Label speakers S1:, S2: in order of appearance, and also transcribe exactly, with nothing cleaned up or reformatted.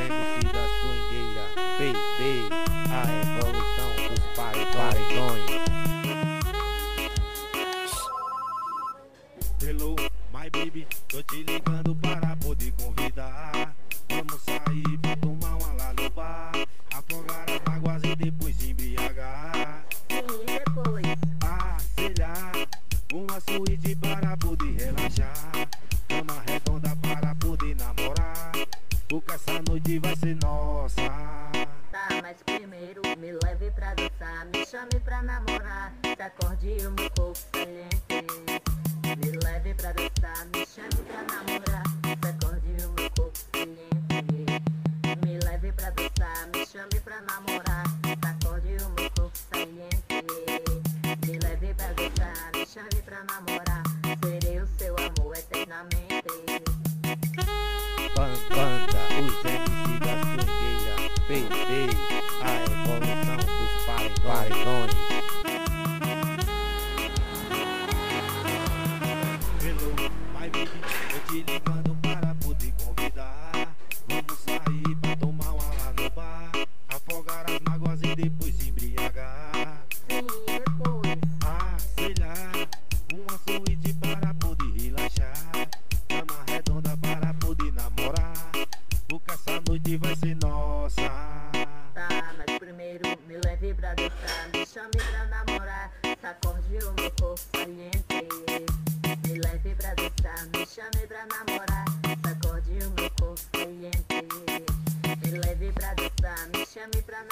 S1: M C da swingueira, baby, a evolução dos paredões. Hello, my baby, tô te ligando para poder convidar. Vamos sair pra tomar uma lá no bar, afogar as mágoas e depois se embriagar.
S2: Sim, depois.
S1: Ah, sei lá, uma suíte para poder relaxar, cama redonda para poder namorar, porque essa noite vai ser nossa.
S2: Tá, mas primeiro me leve pra dançar, me chame pra namorar, sacode o meu corpo saliente. Me leve pra dançar, me chame pra namorar, sacode o meu corpo saliente. Me leve pra dançar, me chame pra namorar, sacode o meu corpo saliente. Me leve pra dançar, me chame pra namorar, serei o seu amor eternamente.
S1: Banda, os M C da swingueira, baby, a evolução dos paredões. Hello, my baby, tô te ligando para poder convidar. Vamos sair pra tomar uma lá no bar, afogar as mágoas e depois se embriagar.
S2: Sim, depois.
S1: Ah, sei lá, uma suíte para poder relaxar, cama redonda para poder namorar, porque essa noite vai ser nossa.
S2: Tá, mas primeiro me leve pra dançar, me chame pra namorar, sacode o meu corpo saliente. Me leve pra dançar, me chame pra namorar, sacode o meu corpo saliente. Me leve pra dançar, me chame pra